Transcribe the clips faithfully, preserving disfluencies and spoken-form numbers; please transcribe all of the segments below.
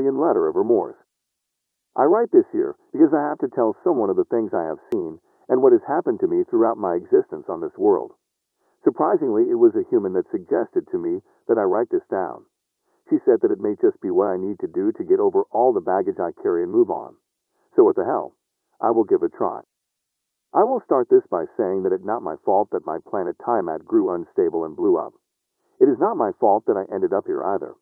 alien letter of remorse. I write this here because I have to tell someone of the things I have seen and what has happened to me throughout my existence on this world. Surprisingly, it was a human that suggested to me that I write this down. She said that it may just be what I need to do to get over all the baggage I carry and move on. So what the hell? I will give it a try. I will start this by saying that it's not my fault that my planet Tiamat grew unstable and blew up. It is not my fault that I ended up here either.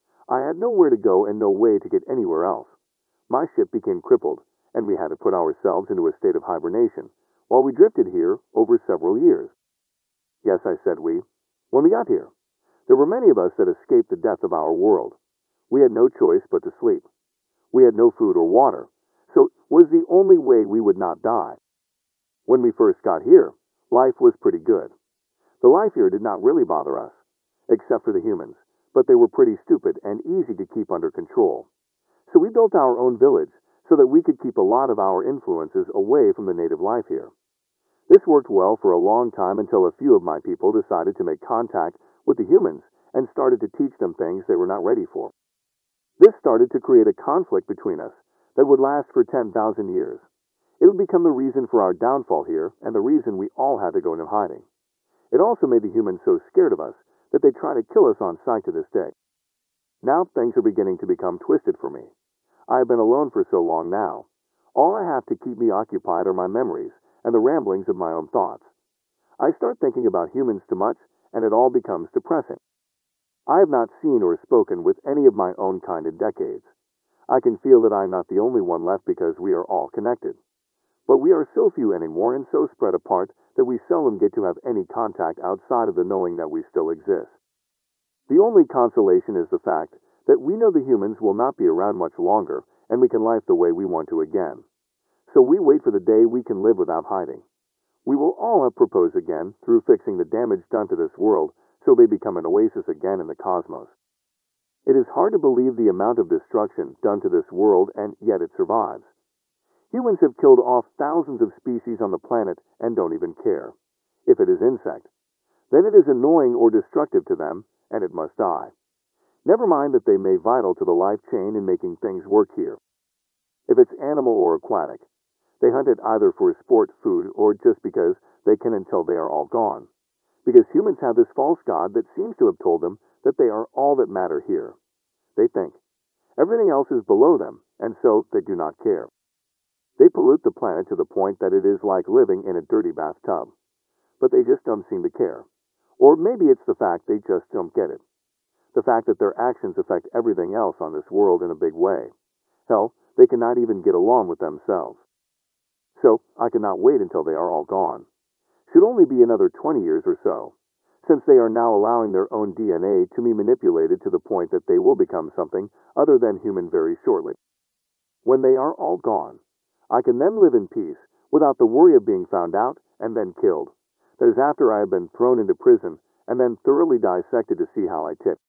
I had nowhere to go and no way to get anywhere else. My ship became crippled, and we had to put ourselves into a state of hibernation, while we drifted here over several years. Yes, I said we. When we got here, there were many of us that escaped the death of our world. We had no choice but to sleep. We had no food or water, so it was the only way we would not die. When we first got here, life was pretty good. The life here did not really bother us, except for the humans, but they were pretty stupid and easy to keep under control. So we built our own village so that we could keep a lot of our influences away from the native life here. This worked well for a long time until a few of my people decided to make contact with the humans and started to teach them things they were not ready for. This started to create a conflict between us that would last for ten thousand years. It would become the reason for our downfall here and the reason we all had to go into hiding. It also made the humans so scared of us that they try to kill us on sight to this day. Now things are beginning to become twisted for me. I have been alone for so long now. All I have to keep me occupied are my memories and the ramblings of my own thoughts. I start thinking about humans too much, and it all becomes depressing. I have not seen or spoken with any of my own kind in decades. I can feel that I am not the only one left because we are all connected. But we are so few anymore and so spread apart that we seldom get to have any contact outside of the knowing that we still exist. The only consolation is the fact that we know the humans will not be around much longer and we can life the way we want to again. So we wait for the day we can live without hiding. We will all have proposed again through fixing the damage done to this world so they become an oasis again in the cosmos. It is hard to believe the amount of destruction done to this world and yet it survives. Humans have killed off thousands of species on the planet and don't even care. If it is insect, then it is annoying or destructive to them and it must die. Never mind that they may be vital to the life chain in making things work here. If it's animal or aquatic, they hunt it either for sport, food, or just because they can until they are all gone. Because humans have this false god that seems to have told them that they are all that matter here. They think everything else is below them, and so they do not care. They pollute the planet to the point that it is like living in a dirty bathtub. But they just don't seem to care. Or maybe it's the fact they just don't get it. The fact that their actions affect everything else on this world in a big way. Hell, they cannot even get along with themselves. So, I cannot wait until they are all gone. Should only be another twenty years or so, since they are now allowing their own D N A to be manipulated to the point that they will become something other than human very shortly. When they are all gone, I can then live in peace without the worry of being found out and then killed. That is after I have been thrown into prison and then thoroughly dissected to see how I tick.